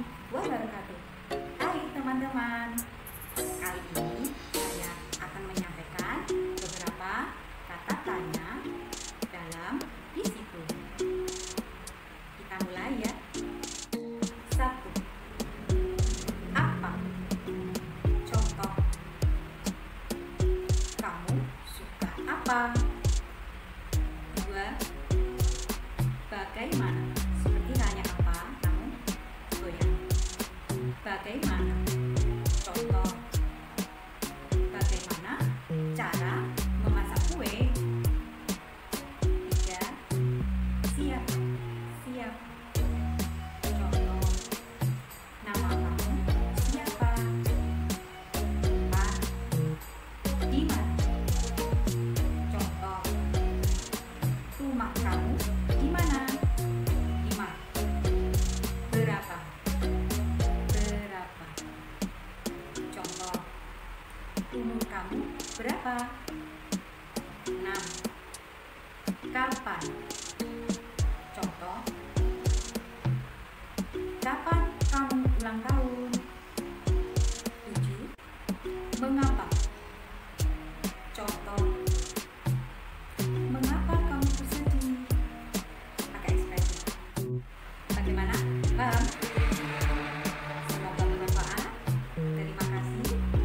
wabarakatuh. Hai teman-teman, kali ini saya akan menyampaikan beberapa kata tanya dalam disiplin. Kita mulai ya. 1. Apa? Contoh. Kamu suka apa? 2. Bagaimana? Seperti hanya apa kamu goyang. Bagaimana? Contoh. Bagaimana cara memasak kue? 3. Siap. Siap. Contoh. Nama kamu siapa? 4. Di mana? Contoh. Rumah kamu di mana? 5. Berapa? Berapa? Contoh. Umur kamu berapa? 6. Kapan? Contoh. Kapan kamu ulang tahun? 7. Mengapa? Contoh. Mengapa kamu bersedih? Pakai ekspresi. Bagaimana? Paham? Semoga bermanfaat. Terima kasih.